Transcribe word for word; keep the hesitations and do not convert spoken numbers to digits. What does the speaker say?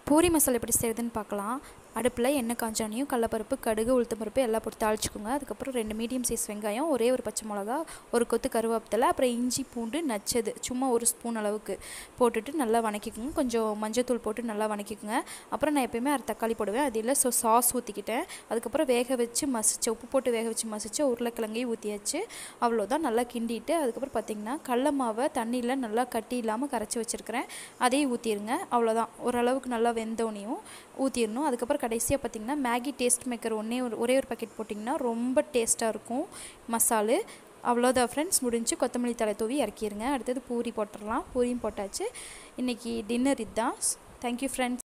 பூரி மசாலா எப்படி செய்கிறதுன்னு பார்க்கலாம். அடுப்பில் எண்ணெய் காஞ்சோனையும் கடலப்பருப்பு, கடுகு, உளுத்தம்பருப்பு எல்லாம் போட்டு தாளிச்சுக்கோங்க. அதுக்கப்புறம் ரெண்டு மீடியம் சைஸ் வெங்காயம், ஒரே ஒரு பச்சை மிளகா, ஒரு கொத்து கருவேப்பிலை, அப்புறம் இஞ்சி பூண்டு நச்சது சும்மா ஒரு ஸ்பூன் அளவுக்கு போட்டுட்டு நல்லா வணக்கிக்கோங்க. கொஞ்சம் மஞ்சத்தூள் போட்டு நல்லா வணக்கிக்கோங்க. அப்புறம் நான் எப்பயுமே அரை தக்காளி போடுவேன், அது இல்லை ஸோ சாஸ் ஊற்றிக்கிட்டேன். அதுக்கப்புறம் வேக வச்சு மசிச்ச உப்பு போட்டு வேக வச்சு மசிச்ச உருளைக்கிழங்கையும் ஊற்றியாச்சு. அவ்வளோதான். நல்லா கிண்டிட்டு அதுக்கப்புறம் பார்த்திங்கன்னா கடல மாவை தண்ணியில் நல்லா கட்டி இல்லாமல் கரைச்சி வச்சுருக்கிறேன், அதையும் ஊற்றிடுங்க. அவ்வளோதான். ஓரளவுக்கு நல்லா வெந்தோனையும் ஊற்றிடணும். அதுக்கப்புறம் கடைசியாக பார்த்திங்கன்னா மேகி டேஸ்ட் மேக்கர் ஒன்றே ஒரு ஒரே ஒரு பாக்கெட் போட்டிங்கன்னா ரொம்ப டேஸ்ட்டாக இருக்கும் மசாலு. அவ்வளோதான் ஃப்ரெண்ட்ஸ், முடிஞ்சு கொத்தமல்லி தழை தூவி இறக்கிடுங்க. அடுத்தது பூரி போட்டுடலாம். பூரியும் போட்டாச்சு. இன்றைக்கி டின்னர் இதுதான். Thank you friends.